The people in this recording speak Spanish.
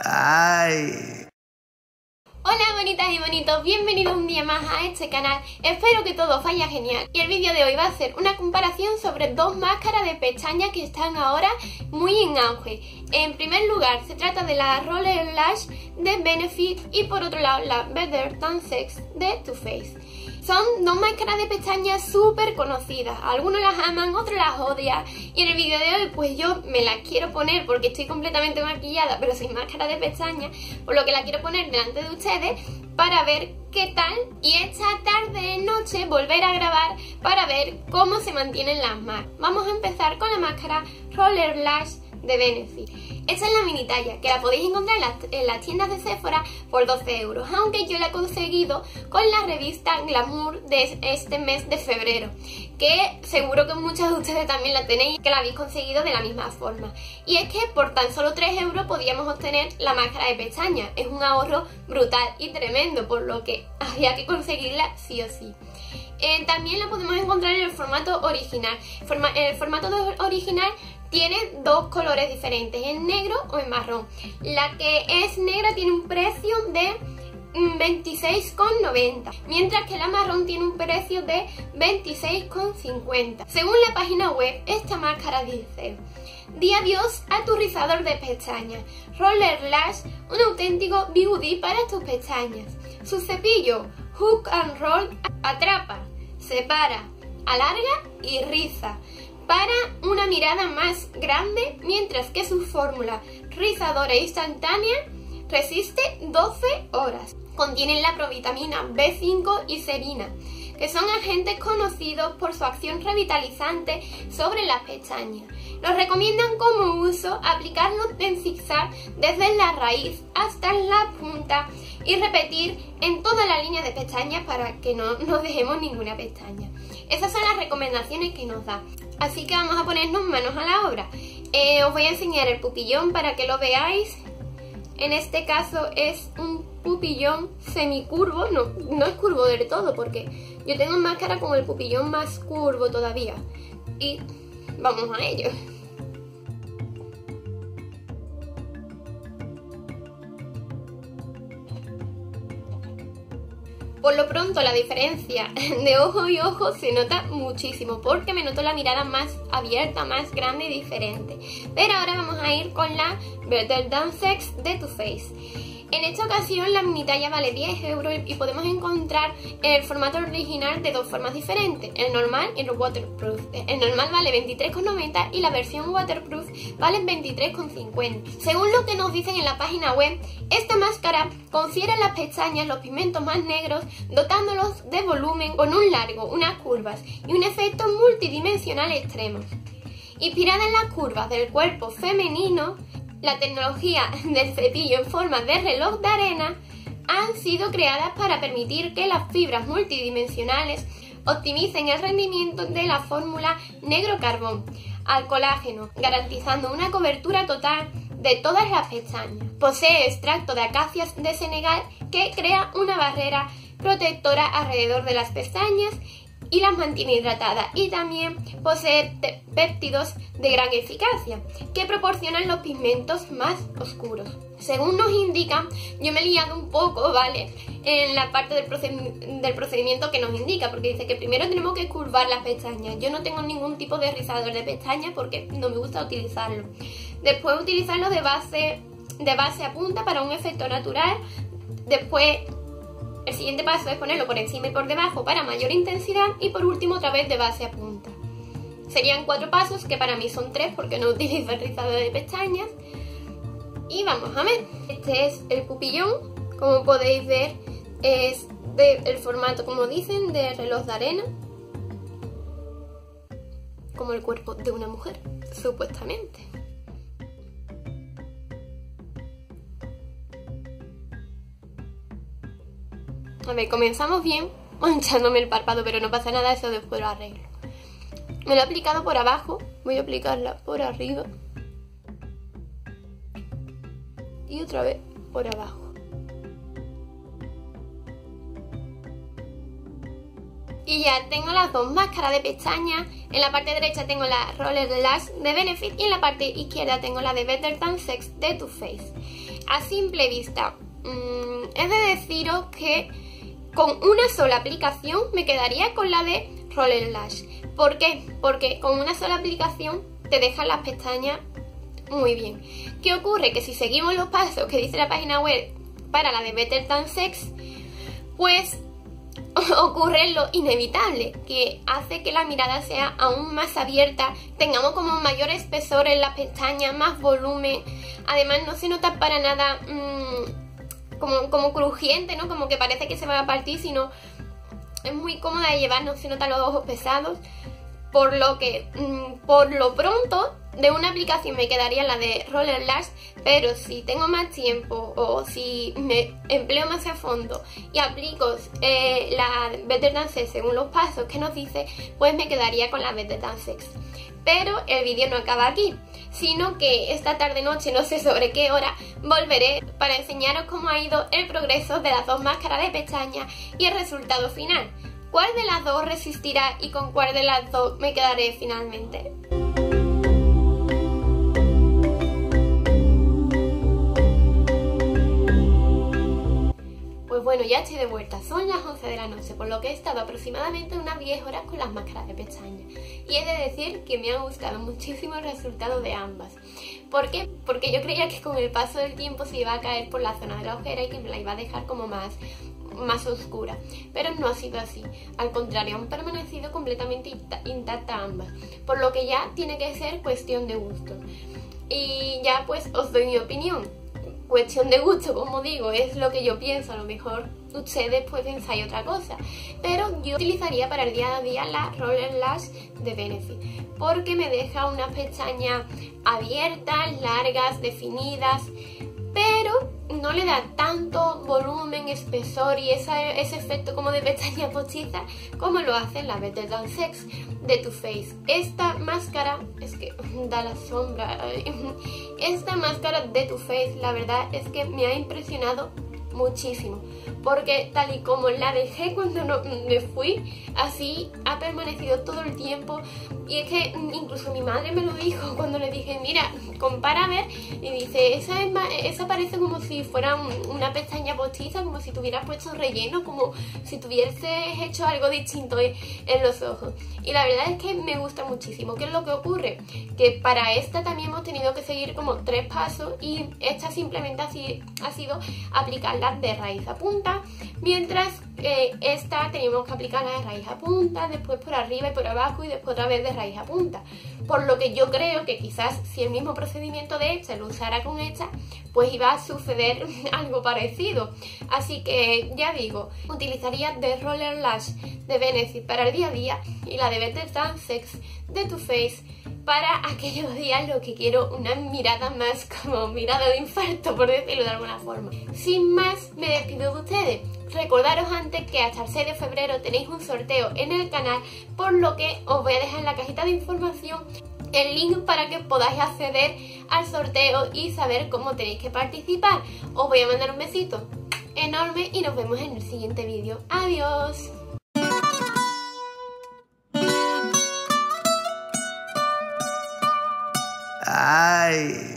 Ay. Hola bonitas y bonitos, bienvenidos un día más a este canal, espero que todo vaya genial y el vídeo de hoy va a ser una comparación sobre dos máscaras de pestañas que están ahora muy en auge. En primer lugar se trata de la Roller Lash de Benefit y por otro lado la Better Than Sex de Too Faced. Son dos máscaras de pestañas súper conocidas, algunos las aman, otros las odian y en el vídeo de hoy pues yo me las quiero poner porque estoy completamente maquillada pero sin máscara de pestañas, por lo que la quiero poner delante de ustedes para ver qué tal y esta tarde noche volver a grabar para ver cómo se mantienen las máscaras. Vamos a empezar con la máscara Roller Lash de Benefit. Esta es la mini talla, que la podéis encontrar en las tiendas de Sephora por 12 euros, aunque yo la he conseguido con la revista Glamour de este mes de febrero, que seguro que muchas de ustedes también la tenéis, que la habéis conseguido de la misma forma. Y es que por tan solo 3 euros podíamos obtener la máscara de pestañas, es un ahorro brutal y tremendo, por lo que había que conseguirla sí o sí. También la podemos encontrar en el formato original. El formato original tiene dos colores diferentes, en negro o en marrón. La que es negra tiene un precio de 26,90, mientras que la marrón tiene un precio de 26,50. Según la página web, esta máscara dice: di adiós a tu rizador de pestañas. Roller Lash, un auténtico beauty para tus pestañas. Su cepillo Hook and Roll atrapa, separa, alarga y riza para una mirada más grande, mientras que su fórmula rizadora instantánea resiste 12 horas. Contienen la provitamina B5 y serina, que son agentes conocidos por su acción revitalizante sobre las pestañas. Los recomiendan como uso aplicarlo en zigzag desde la raíz hasta la punta y repetir en toda la línea de pestañas para que no nos dejemos ninguna pestaña. Esas son las recomendaciones que nos da. Así que vamos a ponernos manos a la obra. Os voy a enseñar el pupillón para que lo veáis. En este caso es un pupillón semicurvo, no es curvo del todo porque yo tengo máscara con el pupillón más curvo todavía. Y vamos a ello. Por lo pronto la diferencia de ojo y ojo se nota muchísimo porque me noto la mirada más abierta, más grande y diferente. Pero ahora vamos a ir con la Better Than Sex de Too Faced. En esta ocasión la mini talla vale 10 euros y podemos encontrar el formato original de dos formas diferentes, el normal y el waterproof. El normal vale 23,90 y la versión waterproof vale 23,50. Según lo que nos dicen en la página web, esta máscara confiere a las pestañas los pigmentos más negros, dotándolos de volumen con un largo, unas curvas y un efecto multidimensional extremo. Inspirada en las curvas del cuerpo femenino, la tecnología del cepillo en forma de reloj de arena han sido creadas para permitir que las fibras multidimensionales optimicen el rendimiento de la fórmula negro carbón al colágeno, garantizando una cobertura total de todas las pestañas. Posee extracto de acacias de Senegal que crea una barrera protectora alrededor de las pestañas y las mantiene hidratadas, y también posee péptidos de gran eficacia que proporcionan los pigmentos más oscuros. Según nos indican, yo me he liado un poco, ¿vale?, en la parte del procedimiento que nos indica, porque dice que primero tenemos que curvar las pestañas. Yo no tengo ningún tipo de rizador de pestañas porque no me gusta utilizarlo. Después utilizarlo de base a punta para un efecto natural. Después el siguiente paso es ponerlo por encima y por debajo para mayor intensidad y por último otra vez de base a punta. Serían 4 pasos que para mí son 3 porque no utilizo el rizador de pestañas. Y vamos a ver. Este es el pupillón, como podéis ver es del formato, como dicen, de reloj de arena, como el cuerpo de una mujer, supuestamente. A ver, comenzamos bien manchándome el párpado, pero no pasa nada, eso después lo arreglo. Me lo he aplicado por abajo, voy a aplicarla por arriba y otra vez por abajo. Y ya tengo las dos máscaras de pestañas. En la parte derecha tengo la Roller Lash de Benefit y en la parte izquierda tengo la de Better Than Sex de Too Faced. A simple vista, es de deciros que con una sola aplicación me quedaría con la de Roller Lash. ¿Por qué? Porque con una sola aplicación te dejan las pestañas muy bien. ¿Qué ocurre? Que si seguimos los pasos que dice la página web para la de Better Than Sex, pues ocurre lo inevitable, que hace que la mirada sea aún más abierta, tengamos como un mayor espesor en las pestañas, más volumen. Además no se nota para nada como crujiente, ¿no? Como que parece que se va a partir, sino es muy cómoda de llevar, no se notan los ojos pesados. Por lo que, por lo pronto, de una aplicación me quedaría la de Roller Lash, pero si tengo más tiempo o si me empleo más a fondo y aplico la Better Than Sex según los pasos que nos dice, pues me quedaría con la Better Than Sex. Pero el vídeo no acaba aquí, sino que esta tarde-noche, no sé sobre qué hora, volveré para enseñaros cómo ha ido el progreso de las dos máscaras de pestañas y el resultado final. ¿Cuál de las dos resistirá y con cuál de las dos me quedaré finalmente? Pues bueno, ya estoy de vuelta, son las 11 de la noche, por lo que he estado aproximadamente unas 10 horas con las máscaras de pestañas. Y he de decir que me han gustado muchísimo el resultado de ambas. ¿Por qué? Porque yo creía que con el paso del tiempo se iba a caer por la zona de la ojera y que me la iba a dejar como más oscura, pero no ha sido así. Al contrario, han permanecido completamente intactas ambas, por lo que ya tiene que ser cuestión de gusto. Y ya pues os doy mi opinión. Cuestión de gusto, como digo, es lo que yo pienso. A lo mejor ustedes pues pensáis otra cosa, pero yo utilizaría para el día a día la Roller Lash de Benefit, porque me deja unas pestañas abiertas, largas, definidas, pero no le da tanto volumen, espesor y ese efecto como de pestaña postiza como lo hace la Better Than Sex de Too Faced. Esta máscara, es que da la sombra, esta máscara de Too Faced la verdad es que me ha impresionado muchísimo, porque tal y como la dejé cuando me fui, así ha permanecido todo el tiempo. Y es que incluso mi madre me lo dijo cuando le dije, mira, compara a ver, y dice, esa parece como si fuera una pestaña postiza, como si tuvieras puesto relleno, como si tuvieses hecho algo distinto en los ojos. Y la verdad es que me gusta muchísimo. ¿Qué es lo que ocurre? Que para esta también hemos tenido que seguir como 3 pasos y esta simplemente ha sido aplicarla de raíz a punta, mientras esta teníamos que aplicarla de raíz a punta, después por arriba y por abajo y después otra vez de raíz a punta. Por lo que yo creo que quizás si el mismo procedimiento de esta lo usara con esta, pues iba a suceder algo parecido. Así que ya digo, utilizaría The Roller Lash de Benefit para el día a día y la de Better Than Sex de Too Faced para aquellos días lo que quiero una mirada más como mirada de infarto, por decirlo de alguna forma. Sin más, me despido de ustedes. Recordaros antes que hasta el 6 de febrero tenéis un sorteo en el canal, por lo que os voy a dejar en la cajita de información el link para que podáis acceder al sorteo y saber cómo tenéis que participar. Os voy a mandar un besito enorme y nos vemos en el siguiente vídeo. ¡Adiós! Ay.